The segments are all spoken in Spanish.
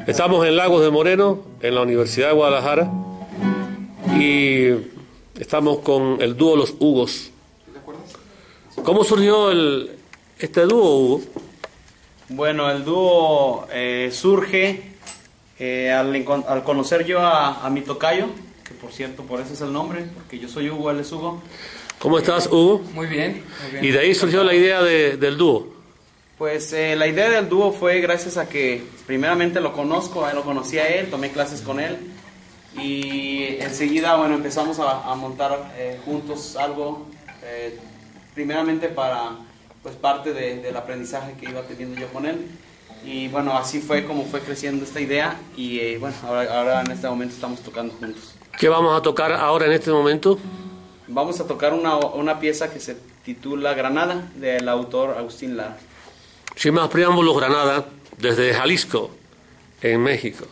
Estamos en Lagos de Moreno, en la Universidad de Guadalajara, y estamos con el dúo Los Hugos. ¿Cómo surgió este dúo, Hugo? Bueno, el dúo surge al conocer yo a mi tocayo, que por cierto, por eso es el nombre, porque yo soy Hugo, él es Hugo. ¿Cómo estás, Hugo? Muy bien, muy bien. Y de ahí surgió la idea del dúo. Pues la idea del dúo fue gracias a que primeramente lo conocí a él, tomé clases con él y enseguida, bueno, empezamos a montar juntos algo, primeramente para pues parte del aprendizaje que iba teniendo yo con él. Y bueno, así fue como fue creciendo esta idea y bueno, ahora en este momento estamos tocando juntos. ¿Qué vamos a tocar ahora en este momento? Vamos a tocar una pieza que se titula Granada, del autor Agustín Lara. Sin más preámbulos, Granada, desde Jalisco, en México.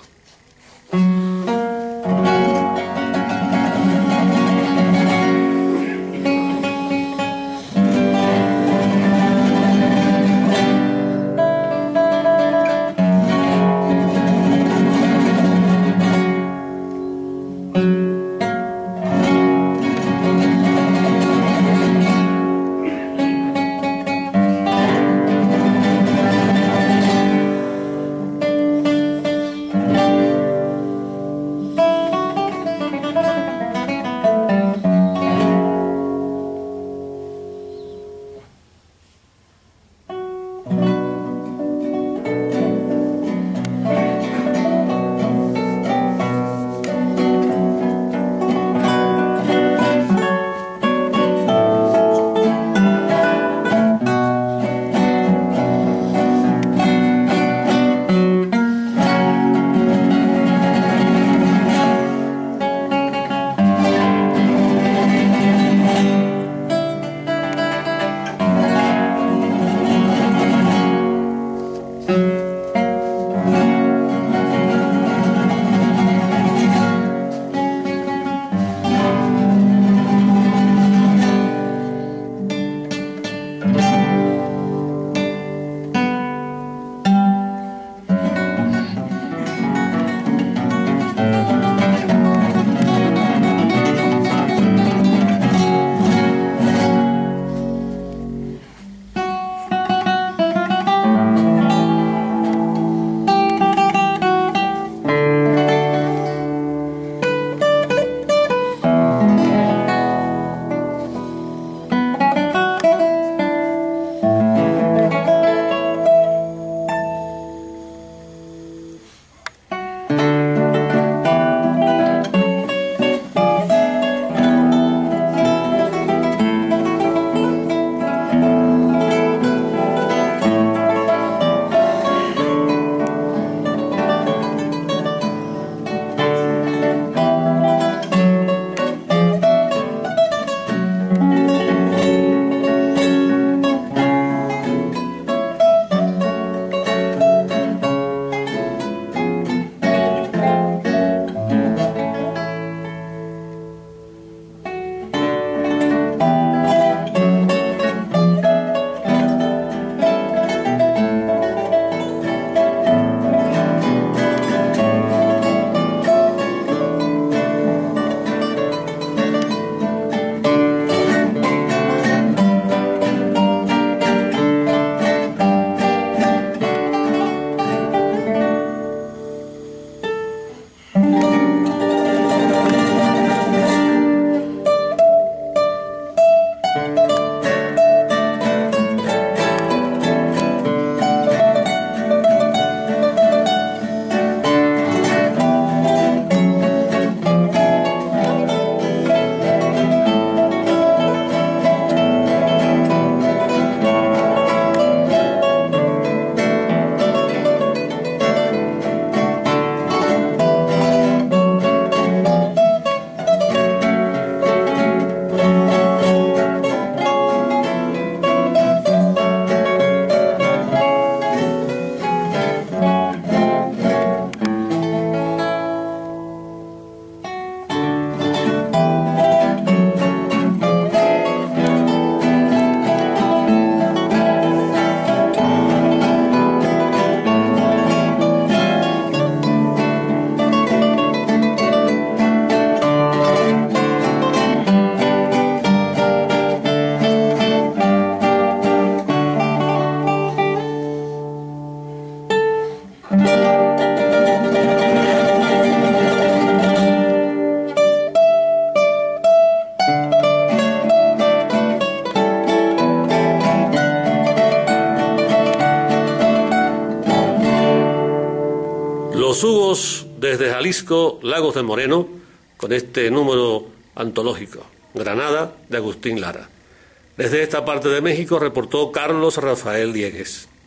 Los Hugos desde Jalisco, Lagos de Moreno, con este número antológico. Granada, de Agustín Lara. Desde esta parte de México reportó Carlos Rafael Diegues.